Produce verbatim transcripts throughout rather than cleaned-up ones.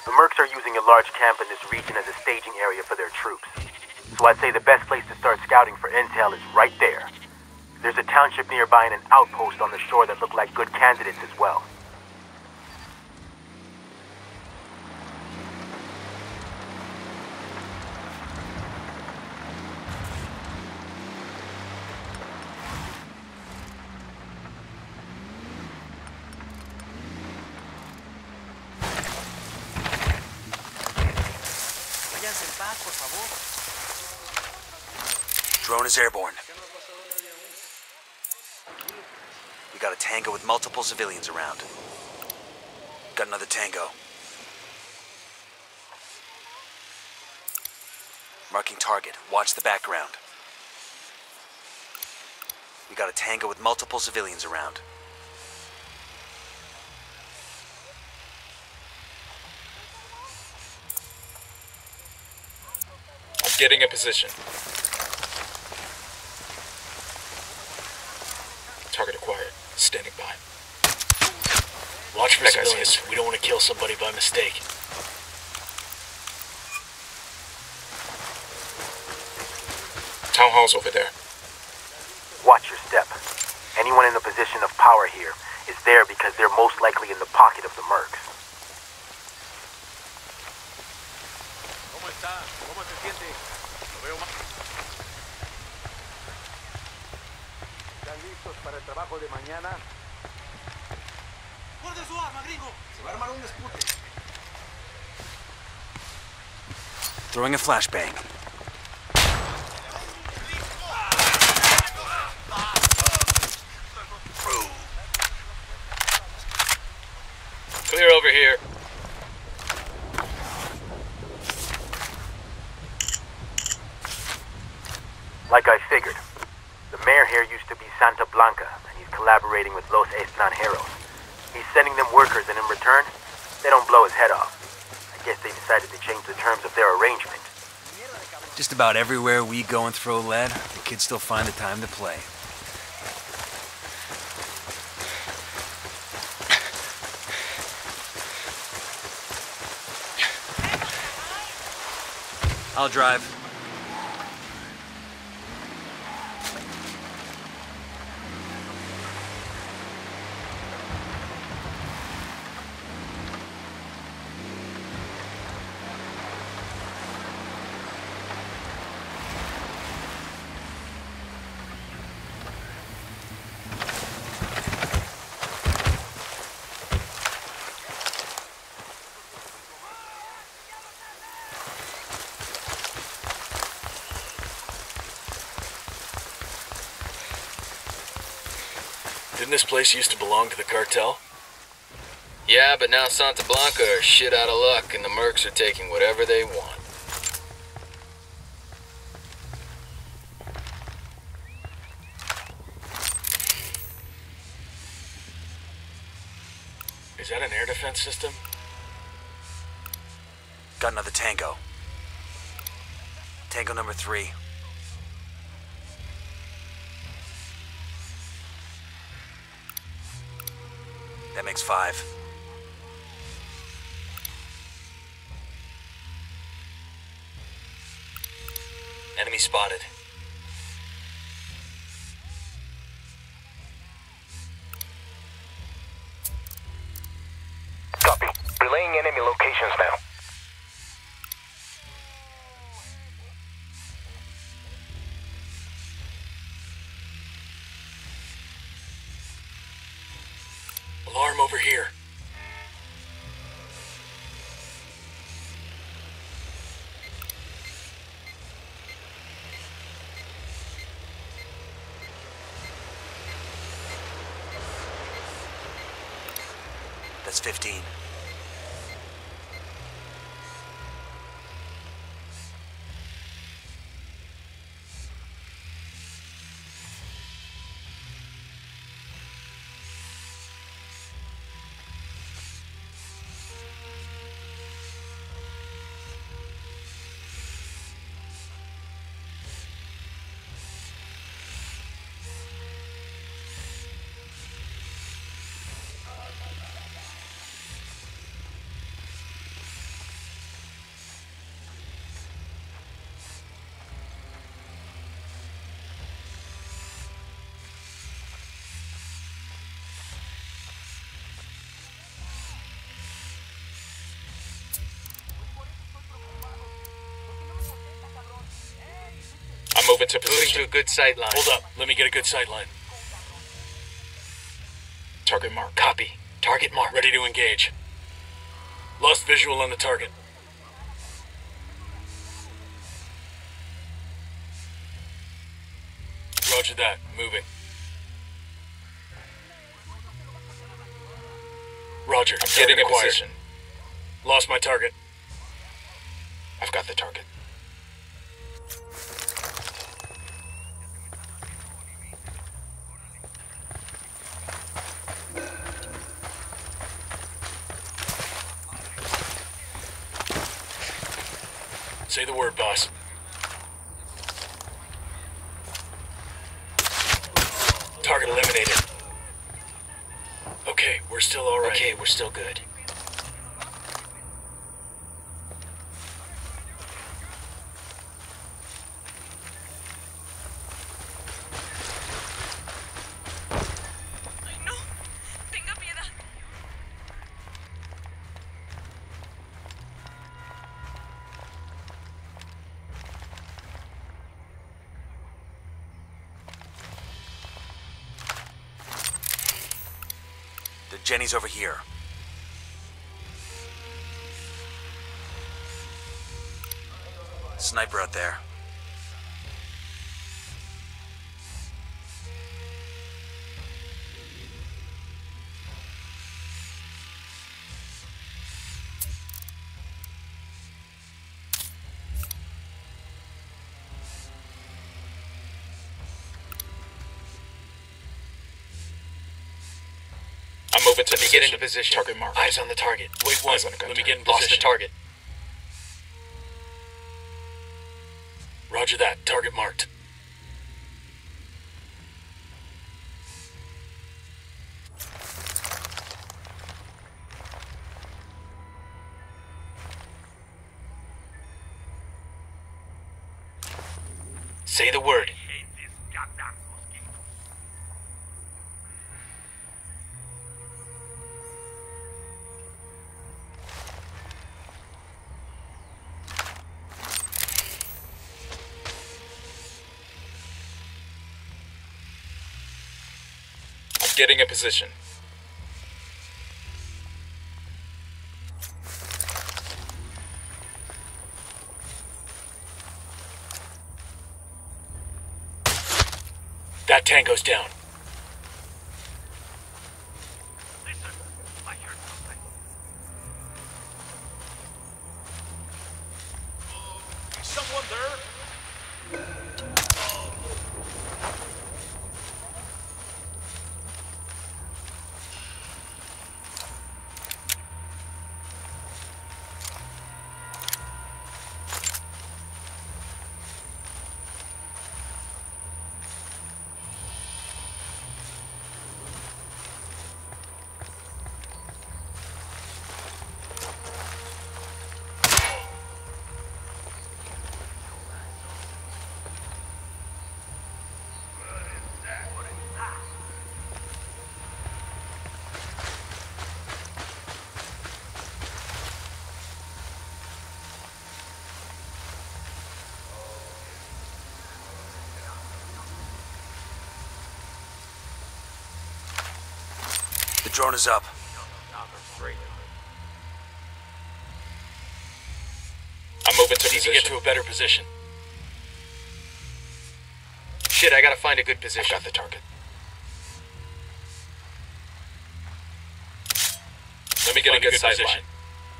The Mercs are using a large camp in this region as a staging area for their troops. So I'd say the best place to start scouting for intel is right there. There's a township nearby and an outpost on the shore that look like good candidates as well. Drone is airborne. We got a Tango with multiple civilians around. Got another Tango. Marking target. Watch the background. We got a Tango with multiple civilians around. I'm getting a position. Target acquired. Standing by. Watch for That guy's civilians. hit. We don't want to kill somebody by mistake. Town hall's over there. Watch your step. Anyone in a position of power here is there because they're most likely in the pocket of the Mercs. ¿Cómo está? ¿Cómo se siente? Lo veo mal. ¿Están listos para el trabajo de mañana? ¡Guarde su arma, gringo! Se va a armar un dispute. Throwing a flashbang. Clear over here. Like I figured. The mayor here used to be Santa Blanca, and he's collaborating with Los Extranjeros. He's sending them workers, and in return, they don't blow his head off. I guess they decided to change the terms of their arrangement. Just about everywhere we go and throw lead, the kids still find the time to play. I'll drive. Didn't this place used to belong to the cartel? Yeah, but now Santa Blanca are shit out of luck, and the Mercs are taking whatever they want. Is that an air defense system? Got another Tango. Tango number three. That makes five. Enemy spotted. Copy. Relaying enemy locations now. Alarm over here. That's fifteen. into position. Moving to a good sight line. Hold up. Let me get a good sight line. Target mark. Copy. Target mark. Ready to engage. Lost visual on the target. Roger that. Moving. Roger. I'm getting a acquired. position. Lost my target. I've got the target. Say the word, boss. Target eliminated. Okay, we're still all right. Okay, we're still good. No, tenga piedad. The Jenny's over here. Sniper out there. I'm moving to Let me position. get into position. Target mark. Eyes on the target. Wait one. Eyes on a gun Let me target. get in Lost the position. target. Roger that. Target marked. Say the word. I'm getting a position. That tango's down. Someone there? The drone is up. I'm moving to Need to position. get to a better position. Shit, I gotta find a good position. I got the target. Let me get Find a a good good sight position. line.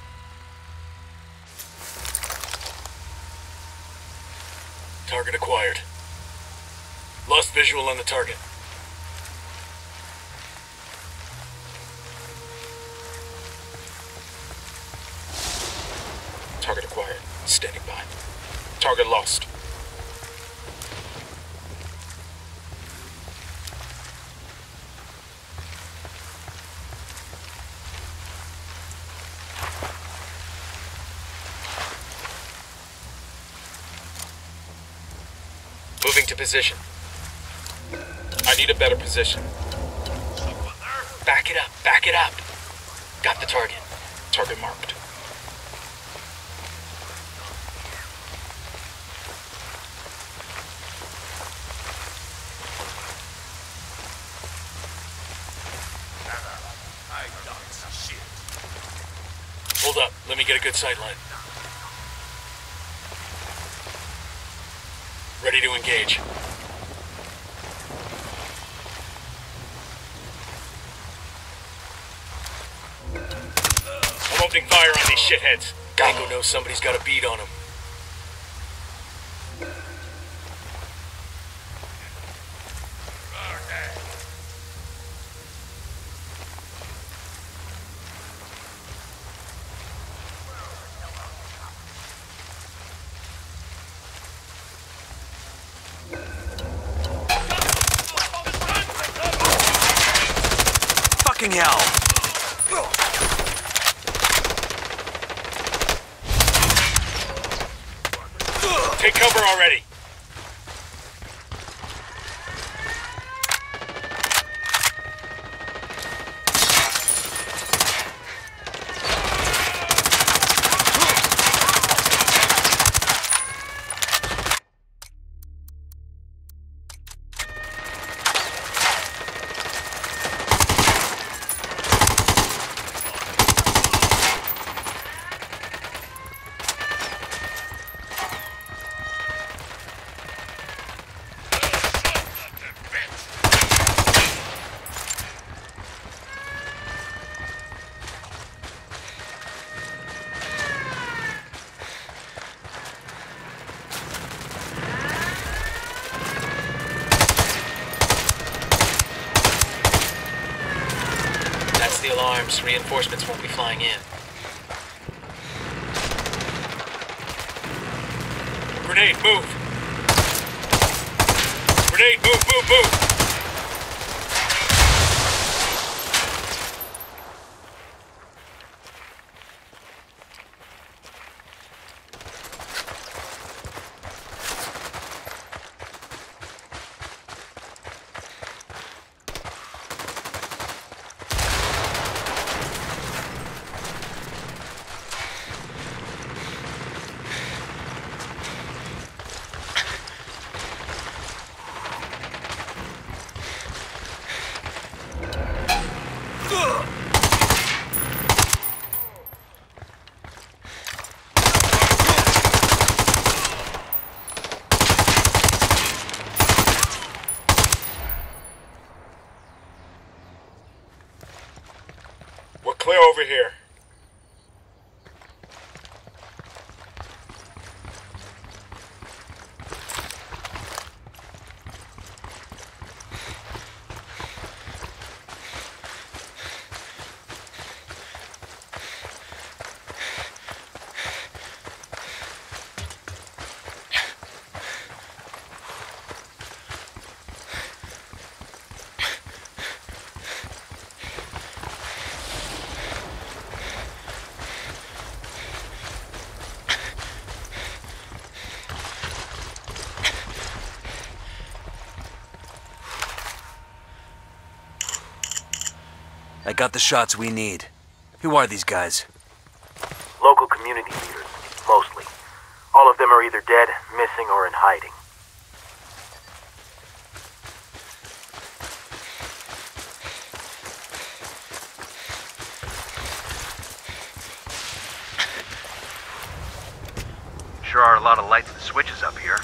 Target acquired. Lost visual on the target. Target acquired. Standing by. Target lost. Moving to position. I need a better position. Back it up. Back it up. Got the target. Target marked. Let me get a good sight line. Ready to engage. I'm opening fire on these shitheads. Gringo knows somebody's got a bead on him. Fucking hell! Take cover already. The alarms. Reinforcements won't be flying in. Grenade, move! Grenade, move, move, move! Clear over here. I got the shots we need. Who are these guys? Local community leaders, mostly. All of them are either dead, missing, or in hiding. Sure are a lot of lights and switches up here.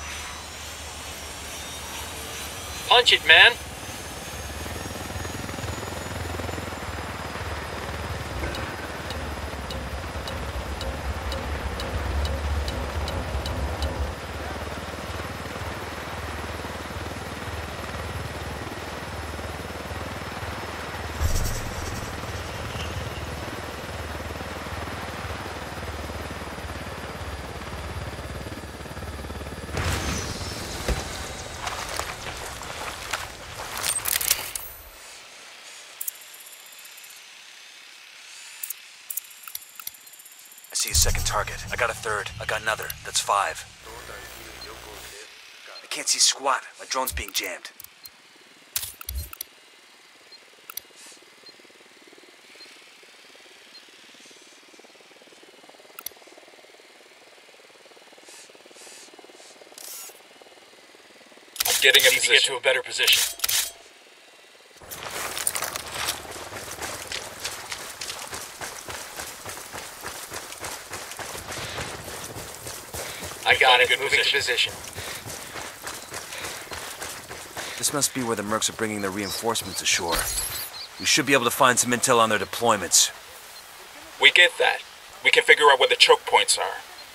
Punch it, man! I see a second target. I got a third. I got another. That's five. I can't see squat. My drone's being jammed. I'm getting a position. To get to a better position. I got Find a it. good Moving to position. position. This must be where the mercs are bringing their reinforcements ashore. We should be able to find some intel on their deployments. We get that. We can figure out where the choke points are.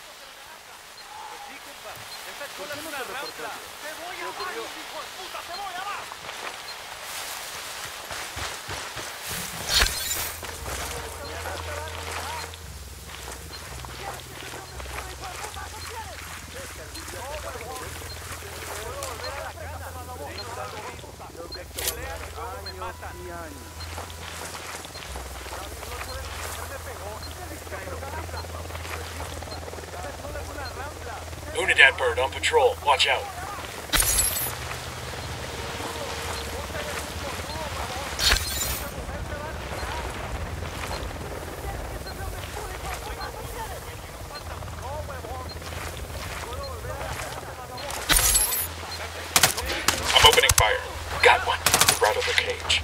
Unidad bird on patrol. Watch out. I'm opening fire. Got one. Right over cage.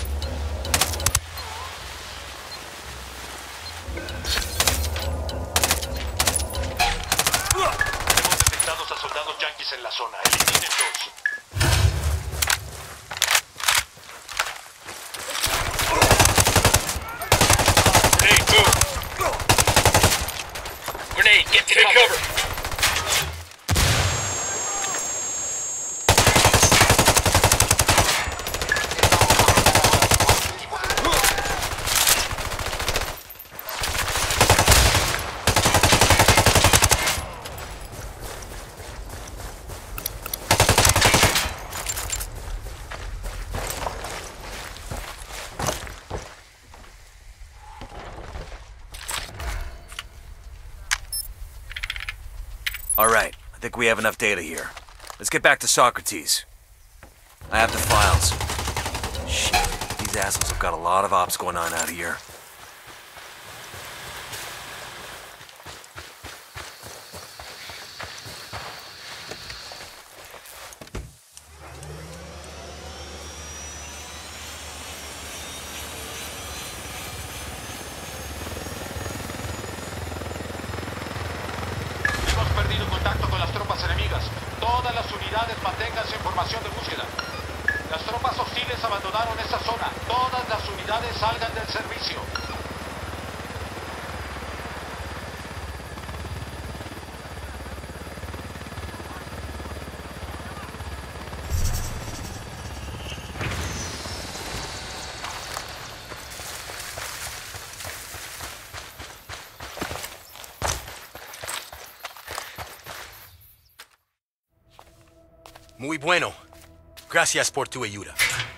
A soldados yanquis en la zona. Elimínenlos. Grenade, move. Grenade, get to cover. cover. All right, I think we have enough data here. Let's get back to Socrates. I have the files. Shit, these assholes have got a lot of ops going on out here. Perdido contacto con las tropas enemigas. Todas las unidades manténganse en formación de búsqueda. Las tropas hostiles abandonaron esa zona. Todas las unidades salgan del servicio. Muy bueno. Gracias por tu ayuda.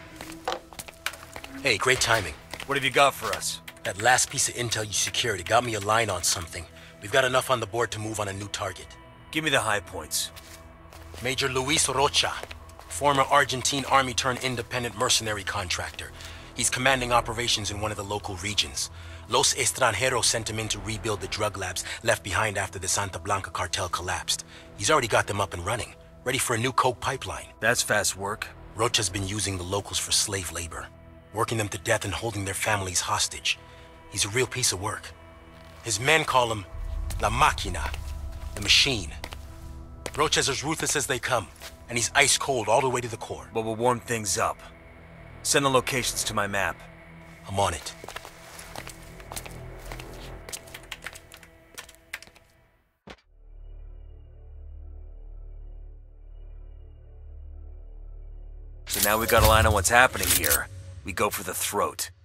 Hey, great timing. What have you got for us? That last piece of intel you secured, it got me a line on something. We've got enough on the board to move on a new target. Give me the high points. Major Luis Rocha, former Argentine army-turned-independent mercenary contractor. He's commanding operations in one of the local regions. Los Extranjeros sent him in to rebuild the drug labs left behind after the Santa Blanca cartel collapsed. He's already got them up and running, ready for a new coke pipeline. That's fast work. Rocha's been using the locals for slave labor, working them to death and holding their families hostage. He's a real piece of work. His men call him La Máquina, the machine. Rocha's as ruthless as they come, and he's ice cold all the way to the core. But we'll warm things up. Send the locations to my map. I'm on it. So now we got a line on what's happening here. We go for the throat.